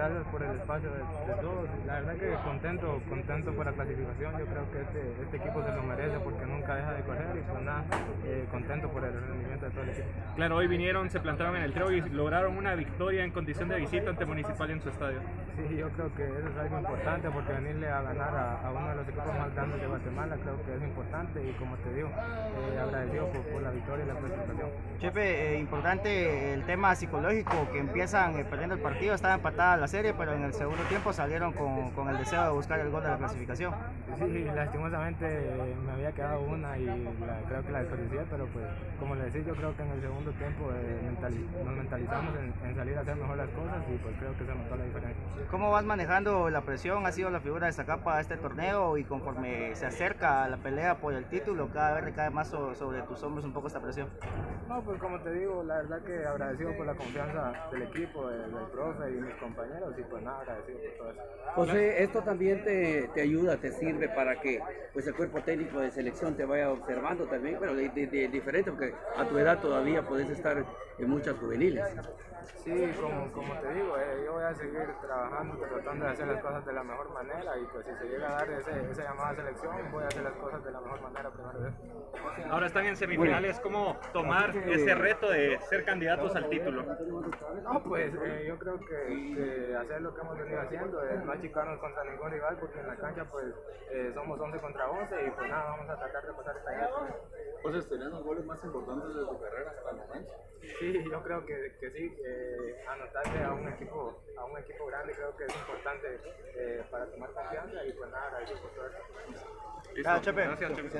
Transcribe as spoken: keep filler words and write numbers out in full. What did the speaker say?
gracias por el espacio de, de todos. La verdad que contento, contento por la clasificación. Yo creo que este, este equipo se lo merece porque nunca deja de correr y pues nada, eh, contento por el rendimiento de todo el equipo. Claro, hoy vinieron, se plantaron en el Trébol y lograron una victoria en condición de visita ante Municipal en su estadio. Sí, yo creo que eso es algo importante porque venirle a ganar a, a uno de los equipos más grandes de Guatemala creo que es importante y como te digo, eh, agradecido por, por la victoria y la clasificación. Chepe, eh, importante el tema psicológico, que empiezan eh, perdiendo el partido, estaba empatada la serie, pero en el segundo tiempo salieron con, con el deseo de buscar el gol de la clasificación. Sí, lastimosamente eh, me había quedado una y la, creo que la desperdicié, pero pues como le decía, yo creo que en el segundo tiempo eh, mentali nos mentalizamos en, en salir a hacer mejor las cosas y pues creo que se notó la diferencia. ¿Cómo vas manejando la presión? Ha sido la figura destacada para este torneo y conforme se acerca la pelea por el título, cada vez recae más so, sobre tus hombros un poco esta presión. No, pues como te digo, la verdad que agradecido por la confianza del equipo, del, del profe y mis compañeros y pues nada, agradecido por todo eso. José, esto también te, te ayuda, te sirve para que pues el cuerpo técnico de selección te vaya observando también, pero de, de, de diferente, porque a tu edad todavía puedes estar en muchas juveniles. Sí, como, como te digo, eh, yo voy a seguir trabajando, tratando de hacer las cosas de la mejor manera y pues si se llega a dar ese, esa llamada a selección, voy a hacer las cosas de la mejor manera primero vez. Ahora están en semifinales, ¿cómo tomar ese reto de ser candidatos al título? No, pues eh, yo creo que, que hacer lo que hemos venido haciendo, eh, no achicarnos contra ningún rival porque en la cancha pues eh, somos once contra once y pues nada, vamos a tratar de pasar esta guerra. Pues serían los goles más importantes de tu carrera hasta el momento. Sí, yo creo que, que sí, eh, anotarle a un equipo a un equipo grande creo que es importante eh, para tomar confianza y pues nada, agradecido por todo esto. Listo. Gracias, Chepe.